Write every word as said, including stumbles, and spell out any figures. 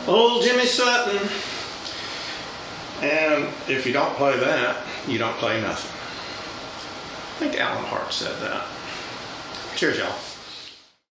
Old Jimmy Sutton. And if you don't play that, you don't play nothing. I think Alan Hart said that. Cheers, y'all.